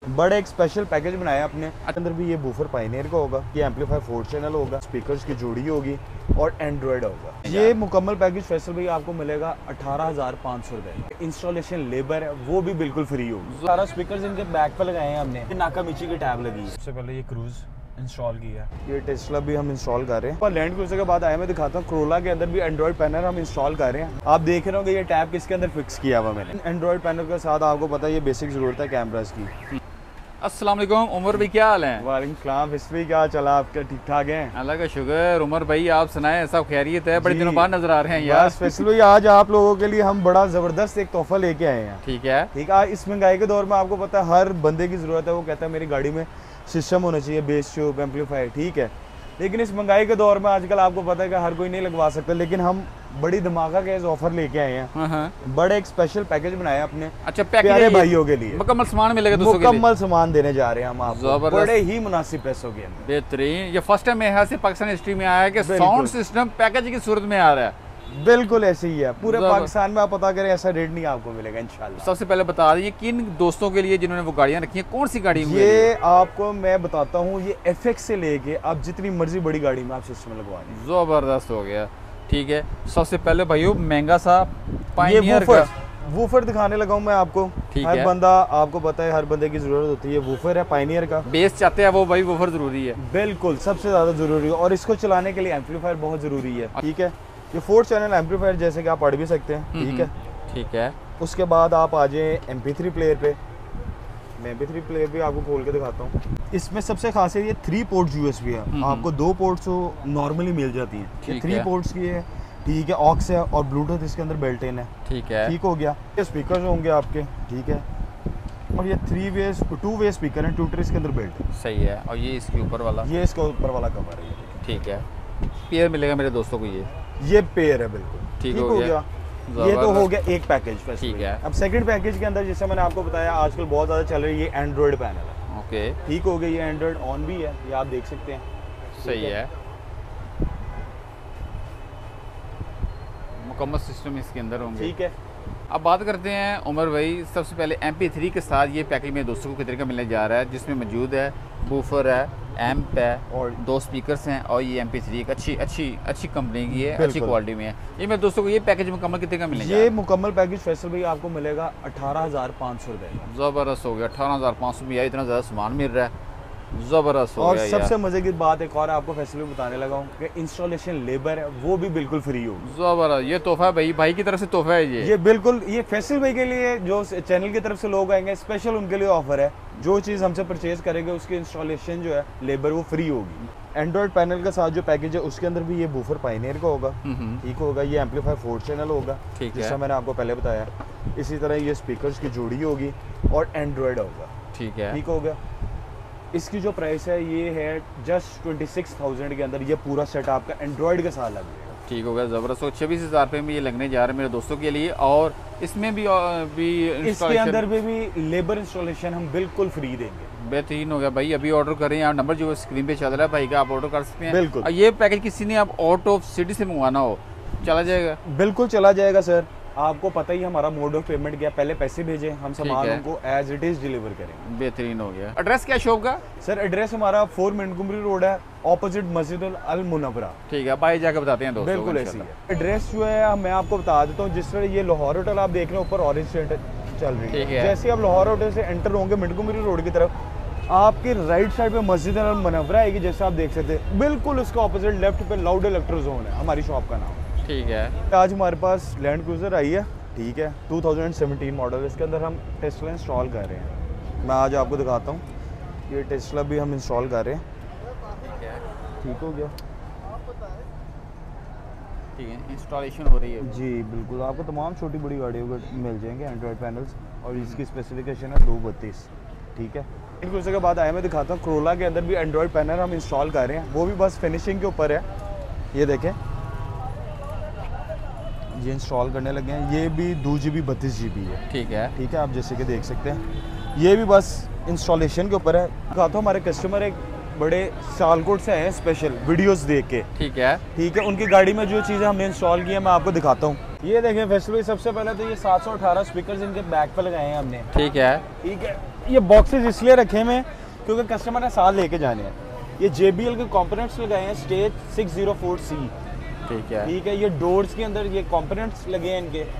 बड़े एक special package बनाया अपने अंदर भी। ये बूफर पायनियर का होगा, ये एम्पलीफायर 4 चैनल होगा, स्पीकर्स की जोड़ी होगी और एंड्रॉयड होगा। ये मुकम्मल पैकेज फैसल भाई आपको मिलेगा 18,500 रुपए। इंस्टॉलेशन लेबर है वो भी बिल्कुल फ्री होगी। सारा स्पीकर्स इनके बैक पे लगाए हैं हमने, नाकामिची की टैब लगी है। सबसे पहले ये क्रूज इंस्टॉल किया है, ये टेस्ला भी हम इंस्टॉल कर रहे हैं। और लैंड क्रूजर के बाद आया मैं दिखाता हूँ, क्रोला के अंदर भी एंड्रॉइड पैनल हम इंस्टॉल कर रहे हैं। आप देख रहे होंगे ये टैब किसके अंदर फिक्स किया हुआ मैंने। एंड्रॉइड पैनल के साथ आपको पता है ये बेसिक जरूरत है कैमरास की। अस्सलाम वालेकुम उमर भाई, क्या हाल है? वालेकुम सलाम हिस्ट्री, क्या चला आपका? ठीक ठाक है, अल्लाह का शुक्र। उमर भाई आप सुनाए, सब खैरियत है? बड़े दिनों बाद नजर आ रहे हैं यार। फैसल भाई आज आप लोगों के लिए हम बड़ा जबरदस्त एक तोहफा लेके आए हैं। ठीक है, ठीक है। इस महंगाई के दौर में आपको पता है हर बंदे की जरूरत है, वो कहता है मेरी गाड़ी में सिस्टम होना चाहिए, बेस ट्यूब एम्पलीफायर, ठीक है। लेकिन इस महंगाई के दौर में आजकल आपको पता है कि हर कोई नहीं लगवा सकता, लेकिन हम बड़ी धमाका के ऑफर लेके आए हैं। बड़े एक स्पेशल पैकेज बनाया अपने अच्छा प्यारे भाइयों के लिए। मुकम्मल सामान मिलेगा दोस्तों के लिए, मुकम्मल सामान देने जा रहे हैं हम आपको बड़े ही मुनासिब पैसों के अंदर। बेहतरीन। ये फर्स्ट टाइम यहाँ से पाकिस्तान हिस्ट्री में आया है कि साउंड सिस्टम पैकेज की सूरत में आ रहा है। बिल्कुल ऐसे ही है, पूरे पाकिस्तान में आप पता करें ऐसा रेट नहीं आपको मिलेगा इंशाल्लाह। सबसे पहले बता दीजिए किन दोस्तों के लिए जिन्होंने वो गाड़ियाँ रखी हैं, कौन सी गाड़ी? ये आपको मैं बताता हूँ, ये FX से लेके आप जितनी मर्जी बड़ी गाड़ी में आप सिस्टम लगवा लें। जबरदस्त हो गया। ठीक है, सबसे पहले भाइयों महंगा सा पायनियर का वूफर दिखाने लगा हूँ मैं आपको। हर बंदा, आपको पता है हर बंदे की जरूरत होती है। वूफर है पायनियर का, बेस चाहते हैं वो भाई वूफर जरूरी है, बिल्कुल सबसे ज्यादा जरूरी है। और इसको चलाने के लिए एम्पलीफायर बहुत जरूरी है, ठीक है। ये 4 चैनल एम्पलीफायर जैसे कि आप पढ़ भी सकते हैं, ठीक है। ठीक है, उसके बाद आप आ जाए MP3 प्लेयर पे। मैं MP3 प्लेयर भी आपको खोल के दिखाता हूँ। इसमें सबसे खास है ये 3 पोर्ट USB है, आपको 2 पोर्ट्स तो नॉर्मली मिल जाती हैं, ये 3 पोर्ट्स की है, ठीक है। ऑक्स है और ब्लूटूथ इसके अंदर बेल्ट इन है, ठीक है, ठीक हो गया। ये स्पीकर होंगे आपके, ठीक है। और ये 2 वे स्पीकर है, ट्यूटर इसके अंदर बेल्ट, सही है। और ये इसके ऊपर वाला, ये इसके ऊपर वाला कवर है, ठीक है। पेयर मिलेगा मेरे दोस्तों को, ये पेयर है, बिल्कुल ठीक हो गया। ये तो हो गया एक पैकेज, ठीक है। अब सेकंड पैकेज के अंदर जैसे मैंने आपको बताया आजकल बहुत ज़्यादा चल रही है ये एंड्रॉइड पैनल है, ओके, ठीक हो गया। ये एंड्रॉइड ऑन भी है, ये आप देख सकते हैं, सही है। मुकम्मल सिस्टम इसके अंदर होंगे, ठीक है। अब बात करते हैं उमर भाई, सबसे पहले MP3 के साथ ये पैकेज मेरे दोस्तों को कितने का मिलने जा रहा है, जिसमें मौजूद है बूफर है, एम्प है और 2 स्पीकर्स हैं। और ये MP3 एक अच्छी कंपनी की है, अच्छी क्वालिटी में है। ये मेरे दोस्तों को ये पैकेज मुकम्मल कितने का मिलेगा? ये मुकम्मल पैकेज फैसल भाई आपको मिलेगा 18,500 रुपए का। ज़बरदस्त हो गया, 18,500 में इतना ज़्यादा सामान मिल रहा है, ज़बरदस्त हो गया। और सबसे मजे की बात एक और आपको फैसल बताने लगा हूँ कि इंस्टॉलेशन लेबर है वो भी बिल्कुल फ्री होगी। ज़बरदस्त, ये तोहफा है भाई की तरफ से तोहफा है ये बिल्कुल। ये फैसल भाई के लिए जो चैनल की तरफ से लोग आएंगे स्पेशल उनके लिए ऑफर है, जो चीज़ हमसे परचेज करेंगे उसकी इंस्टॉलेशन जो है लेबर वो फ्री होगी। एंड्रॉइड पैनल के साथ जो पैकेज है उसके अंदर भी ये बूफर पायनियर का होगा, ठीक होगा। ये एम्पलीफायर 4 चैनल होगा, जैसा मैंने आपको पहले बताया। इसी तरह ये स्पीकर्स की जोड़ी होगी और एंड्रॉइड होगा, ठीक है, ठीक हो गया। इसकी जो प्राइस है ये है जस्ट 26,000 के अंदर ये पूरा सेट आपका एंड्रॉइड के साथ लग जाएगा, ठीक हो गया। ज़बरदस्त। 26,000 रुपये में ये लगने जा रहे हैं मेरे दोस्तों के लिए। और इसमें भी इसके अंदर भी लेबर इंस्टॉलेशन हम बिल्कुल फ्री देंगे। बेहतरीन हो गया भाई। अभी ऑर्डर करें, आप नंबर जो स्क्रीन पे चल रहा है भाई का, आप ऑर्डर कर सकते हैं बिल्कुल। और ये पैकेज किसी ने आप आउट ऑफ सिटी से मंगवाना हो चला जाएगा? बिल्कुल चला जाएगा सर। आपको पता ही हमारा मोड ऑफ पेमेंट क्या, पहले पैसे भेजें, हम सामान को एज इट इज डिलीवर करेंगे। बेहतरीन हो गया। एड्रेस क्या शॉप का? सर एड्रेस हमारा 4 मिंटगुमरी रोड है, ऑपोजिट मस्जिद अल मुनव्वरा, ठीक है। भाई जाकर बताते हैं दोस्तों। बिल्कुल ऐसी है। एड्रेस जो है मैं आपको बता देता हूँ, जिस तरह ये लाहौर होटल आप देख रहे हो ऊपर ऑरेंज टेंट चल रही है, जैसे आप लाहौर होटल से एंटर होंगे मिंटगुमरी रोड की तरफ, आपके राइट साइड पे मस्जिद अल मुनव्वरा आएगी, जैसे आप देख सकते हैं। बिल्कुल उसके ऑपोजिट लेफ्ट पे लाउड इलेक्ट्रो जोन है हमारी शॉप का नाम, ठीक है। आज हमारे पास लैंड क्रूजर आई है, ठीक है, 2017 मॉडल। इसके अंदर हम टेस्ला इंस्टॉल कर रहे हैं, मैं आज आपको दिखाता हूँ। ये टेस्ला भी हम इंस्टॉल कर रहे हैं, ठीक हो गया, ठीक है। इंस्टॉलेशन हो रही है जी, बिल्कुल। आपको तमाम छोटी बड़ी गाड़ियों के मिल जाएंगे एंड्रॉयड पैनल्स, और इसकी स्पेसिफिकेशन है 232, ठीक है। एक दूसरे के बाद आया मैं दिखाता हूँ, क्रोला के अंदर भी एंड्रॉयड पैनल हम इंस्टॉल कर रहे हैं, वो भी बस फिनिशिंग के ऊपर है। ये देखें, ये इंस्टॉल करने लगे हैं। ये भी 2GB 32GB है, ठीक है, ठीक है। आप जैसे कि देख सकते हैं, ये भी बस इंस्टॉलेशन के ऊपर है। दिखाता हूँ, हमारे कस्टमर एक बड़े सियालकोट से हैं स्पेशल वीडियोस देख के, ठीक है, ठीक है। उनकी गाड़ी में जो चीज़ें हमने इंस्टॉल की है मैं आपको दिखाता हूँ। ये देखें फैसल भाई, सबसे पहले तो ये 718 स्पीकर्स इनके बैक पे लगाए हैं हमने, ठीक है, ठीक है। ये बॉक्सेस इसलिए रखे हुए हैं क्योंकि कस्टमर ने साथ लेके जाने हैं। ये JBL के कंपोनेंट्स लगाए हैं स्टेज 604C। ठीक है, ठीक है, ये डोर्स के अंदर ये कंपोनेंट्स लगे हैं इनके।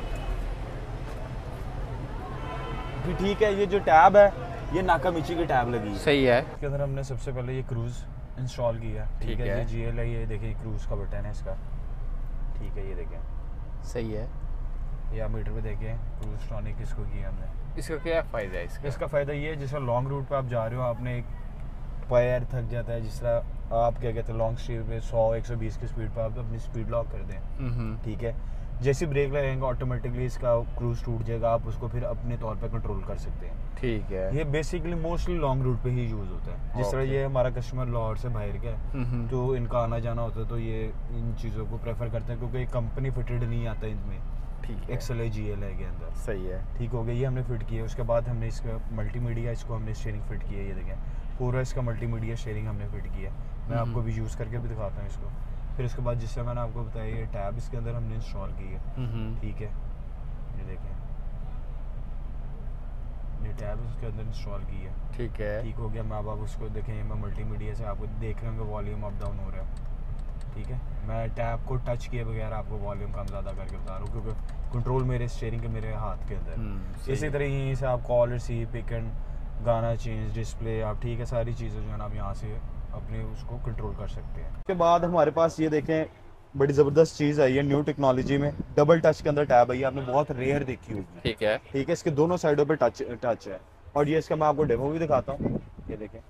ठीक है, ये जो टैब है ये नाकामिची की टैब लगी है। सही है। इसके अंदर हमने सबसे पहले ये क्रूज इंस्टॉल किया। ठीक है। ये GL है, ये देखिए क्रूज का बटन है इसका। ठीक है, ये देखें, सही है। ये आप मीटर पे देखें क्रूज टॉनिक इसको किया हमने। इसका क्या फ़ायदा है इसका? इसका फ़ायदा ये है जिसका लॉन्ग रूट पे आप जा रहे हो, आपने एक पैर थक जाता है, जिस तरह आप क्या कहते हैं लॉन्ग स्ट्रीट पे 100-120 की स्पीड पे आप अपनी स्पीड लॉक कर दें। ठीक है, जैसे ब्रेक लगाएंगे ऑटोमेटिकली इसका क्रूज टूट जाएगा, आप उसको फिर अपने तौर पे कंट्रोल कर सकते हैं। ठीक है, ये बेसिकली मोस्टली लॉन्ग रूट पे ही यूज़ होता है। जिस तरह ये हमारा कस्टमर लाहौर से बाहर का है तो इनका आना जाना होता है तो ये इन चीज़ों को प्रेफर करते हैं क्योंकि कंपनी फिटेड नहीं आता इनमें। ठीक है, XLA GL है के अंदर। सही है, ठीक हो गया, ये हमने फिट किया। उसके बाद हमने इसका मल्टीमीडिया, इसको हमने स्टीयरिंग फिट किया। ये देखें पूरा इसका मल्टीमीडिया स्टीयरिंग हमने फिट किया। मैं आपको भी यूज़ करके भी दिखाता हूँ इसको। फिर उसके बाद जिससे मैंने आपको बताया ये टैब इसके अंदर हमने इंस्टॉल की है। ठीक है, ये देखें ये टैब इसके अंदर इंस्टॉल की है। ठीक है, ठीक हो गया। मैं अब आप उसको देखें, मैं मल्टीमीडिया से आपको देख रहे होंगे वॉल्यूम अप डाउन हो रहा है। ठीक है, मैं टैब को टच किए बगैर आपको वॉल्यूम कम ज़्यादा करके बता रहा हूँ क्योंकि कंट्रोल मेरे स्टीयरिंग के मेरे हाथ के अंदर। इसी तरह यहीं से आप कॉल रिसीव, पिक एंड गाना चेंज, डिस्प्ले, आप ठीक है सारी चीज़ें जो है ना आप यहाँ से अपने उसको कंट्रोल कर सकते हैं। उसके बाद हमारे पास ये देखें बड़ी ज़बरदस्त चीज़ आई है न्यू टेक्नोलॉजी में, डबल टच के अंदर टैब है। ये आपने बहुत रेयर देखी होगी। ठीक है, ठीक है, इसके दोनों साइडों पे टच है और ये इसका मैं आपको डेमो भी दिखाता हूँ। ये देखें,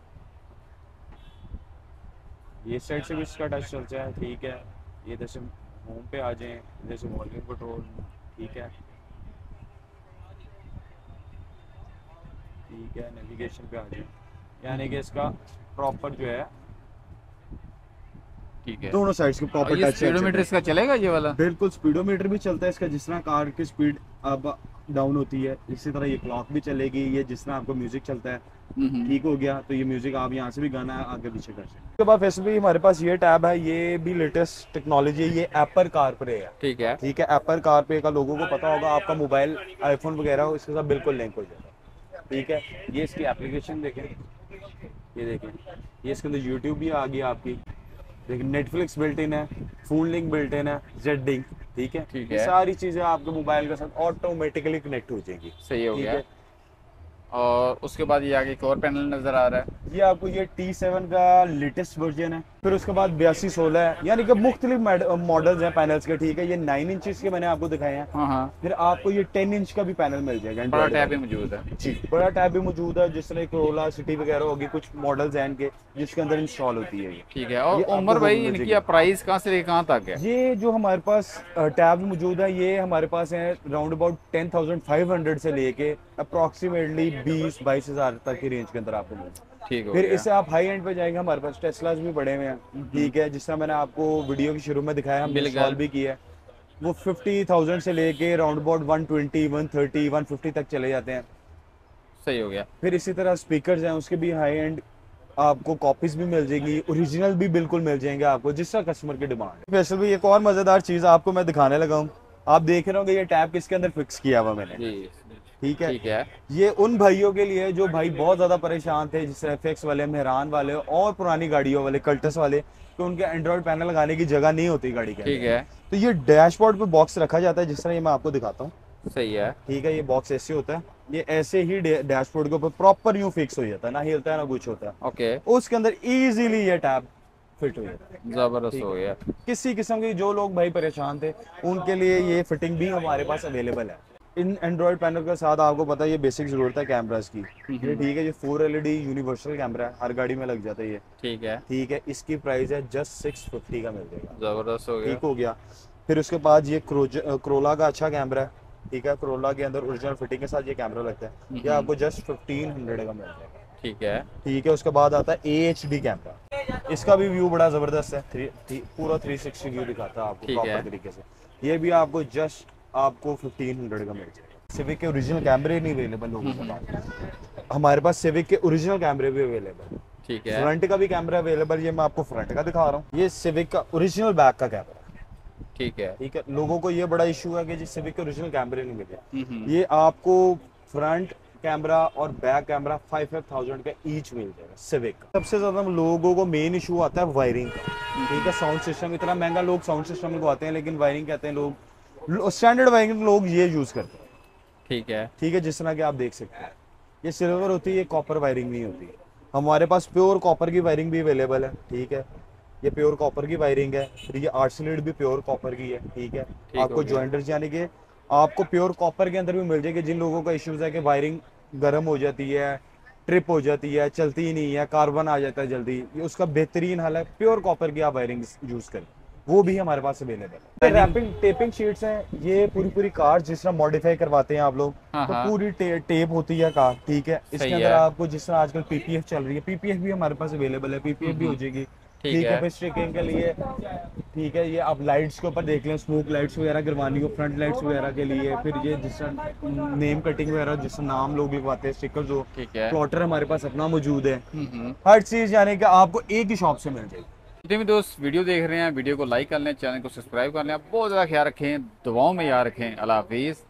ये साइड से भी इसका टच चलता है। ठीक है, ये जैसे होम पे आ जाएं, जैसे वॉल्यूम कंट्रोल। ठीक है, ठीक है, नेविगेशन पे आ जाए, यानी कि इसका प्रॉपर जो है ठीक है दोनों साइड्स के प्रॉपर टच। स्पीडोमीटर इसका चलेगा ये वाला? बिल्कुल, स्पीडोमीटर भी चलता है इसका, जिस तरह कार की स्पीड अब डाउन होती है इसी तरह ये क्लॉक भी चलेगी। ये जिस तरह आपको म्यूजिक चलता है, ठीक हो गया, तो ये म्यूजिक आप यहाँ से भी गाना आगे पीछे कर सकते हैं। उसके बाद वैसे भी हमारे पास ये टैब है, ये भी लेटेस्ट टेक्नोलॉजी है, ये एप्पल कारप्ले है। ठीक है, ठीक है, एप्पल कारप्ले का लोगों को पता होगा, आपका मोबाइल आईफोन वगैरह हो इसके साथ बिल्कुल लिंक हो जाएगा। ठीक है, ये इसकी एप्लीकेशन देखें, ये देखें, ये इसके अंदर यूट्यूब भी आ गई आपकी, देखिए नेटफ्लिक्स बिल्ट इन है, फोन लिंक बिल्ट इन है, जेड-लिंक। ठीक है, ठीक है, सारी चीजें आपके मोबाइल के साथ ऑटोमेटिकली कनेक्ट हो जाएगी। सही हो गया। और उसके बाद ये आगे एक और पैनल नजर आ रहा है, ये आपको ये T7 का लेटेस्ट वर्जन है। फिर उसके बाद 8216 है, यानी कि मुख्तलिफ मॉडल्स हैं पैनल्स के। ठीक है, ये 9 इंचेस के मैंने आपको दिखाए हैं। हाँ, फिर आपको ये 10 इंच का भी पैनल मिल जाएगा। बड़ा टैब भी मौजूद है जी, बड़ा टैब भी मौजूद है, जिस तरह कोरोला सिटी वगैरह होगी, कुछ मॉडल्स हैं इनके जिसके अंदर इंस्टॉल होती है। ठीक है, और उमर भाई इनकी प्राइस कहाँ से लेकर कहाँ तक है? ये जो हमारे पास टैब मौजूद है, ये हमारे पास है राउंड अबाउट 10,500 से लेके अप्रॉक्सीमेटली 20-22 हज़ार तक की रेंज के अंदर आपको मिलेगा। ठीक है, फिर इससे आप हाई एंड पे जाएंगे, हमारे पास टेस्लास भी बड़े हुए हैं। ठीक है, जिस तरह मैंने आपको वीडियो के शुरू में दिखाया, हमने इंस्टॉल भी किया है, वो 50,000 से लेके राउंड अबाउट 120, 130, 150 तक चले जाते हैं। सही हो गया। फिर इसी तरह स्पीकर्स हैं, उसके भी हाई एंड आपको कॉपीज भी मिल जाएगी, ओरिजिनल भी बिल्कुल मिल जाएंगे आपको, जिस तरह कस्टमर की डिमांड है। वैसे भी एक और मजेदार चीज आपको मैं दिखाने लगा हूँ, आप देख रहे होंगे ये टैब किसके अंदर फिक्स किया हुआ मैंने। ठीक है, ठीक है, ये उन भाइयों के लिए जो भाई बहुत ज्यादा परेशान थे, जैसे FX वाले, मेहरान वाले और पुरानी गाड़ियों वाले, कल्टस वाले, तो उनके एंड्रॉइड पैनल लगाने की जगह नहीं होती गाड़ी के। ठीक है, तो ये डैशबोर्ड पे बॉक्स रखा जाता है, जिस तरह ये मैं आपको दिखाता हूँ। सही है, ठीक है, ये बॉक्स ऐसे होता है, ये ऐसे ही डैशबोर्ड के ऊपर प्रॉपर यूं फिक्स हो जाता है, ना हिलता है ना कुछ होता है। ओके, उसके अंदर इजीली ये टैब फिट हो जाता है। जबरदस्त हो गया। किसी किस्म के जो लोग भाई परेशान थे उनके लिए ये फिटिंग भी हमारे पास अवेलेबल है। इन एंड्रॉइड पैनल के साथ आपको पता है ये बेसिक जरूरत है कैमरास की। ये ठीक है, ये 4 LED यूनिवर्सल कैमरा है, हर गाड़ी में लग जाता है ये। ठीक है, ठीक है, इसकी प्राइस है जस्ट 650 का मिल जाएगा। जबरदस्त हो गया। ठीक हो गया। फिर उसके बाद ये क्रोला का अच्छा कैमरा है। ठीक है, क्रोला के अंदर ओरिजिनल फिटिंग के साथ ये कैमरा लगता है, ये आपको जस्ट 1500 का मिल जाएगा। ठीक है, ठीक है, उसके बाद आता है AHD कैमरा, इसका भी व्यू बड़ा जबरदस्त है, पूरा 360 व्यू दिखाता है आपको प्रॉपर तरीके से। ये भी आपको जस्ट आपको 1500 का मिल जाएगा। सिविक के ओरिजिनल कैमरे नहीं अवेलेबल लोगों के पास, हमारे पास सिविक के ओरिजिनल कैमरे भी अवेलेबल है। ठीक है, फ्रंट का भी कैमरा अवेलेबल, ये मैं आपको फ्रंट का दिखा रहा हूँ, ये सिविक का ओरिजिनल बैक का कैमरा। ठीक है, ठीक है, लोगों को ये बड़ा इशू है कि जिस सिविक के ओरिजिनल कैमरे नहीं मिले, ये आपको फ्रंट कैमरा और बैक कैमरा 5,000 का ईच मिल जाएगा सिविक। सबसे ज्यादा लोगों को मेन इशू आता है वायरिंग का, ठीक है। साउंड सिस्टम इतना महंगा, लोग साउंड सिस्टम लगवाते हैं लेकिन वायरिंग कहते हैं लोग, स्टैंडर्ड वायरिंग लोग ये यूज करते हैं, ठीक है। ठीक है। जिस तरह के आप देख सकते हैं ये सिल्वर होती है, ये कॉपर वायरिंग नहीं होती है। हमारे पास प्योर कॉपर की वायरिंग भी अवेलेबल है, ठीक है। ये प्योर कॉपर की वायरिंग है, फिर ये आर्ट लीड भी प्योर कॉपर की है, ठीक है। आपको जॉइंटर्स यानी कि आपको प्योर कॉपर के अंदर भी मिल जाएगी। जिन लोगों का इश्यूज है कि वायरिंग गर्म हो जाती है, ट्रिप हो जाती है, चलती ही नहीं है, कार्बन आ जाता है जल्दी, ये उसका बेहतरीन हल है प्योर कॉपर की आप वायरिंग यूज करें, वो भी हमारे पास अवेलेबल है। रैपिंग टेपिंग शीट्स हैं, ये पूरी कार जिस तरह मॉडिफाई करवाते हैं आप लोग, तो पूरी टेप होती है कार, ठीक है। इसके अंदर आपको जिस तरह आजकल पीपीएफ चल रही है, पीपीएफ भी हमारे पास अवेलेबल है, पीपीएफ भी हो जाएगी, ठीक है। फिर स्टिकिंग के लिए, ठीक है। ये आप लाइट्स के ऊपर देख लें, स्मोक लाइट्स वगैरह करवानी हो, फ्रंट लाइट्स वगैरह के लिए, फिर ये जिस तरह नेम कटिंग वगैरह जिस नाम लोग लिखवाते हैं, स्टिकर्स हो, प्लॉटर हमारे पास अपना मौजूद है। हर चीज यानी कि आपको एक ही शॉप से मिल जाएगी। जितने भी दोस्त वीडियो देख रहे हैं, वीडियो को लाइक कर लें, चैनल को सब्सक्राइब कर लें। बहुत ज़्यादा ख्याल रखें, दुआओं में याद रखें। अल्लाह हाफिज़।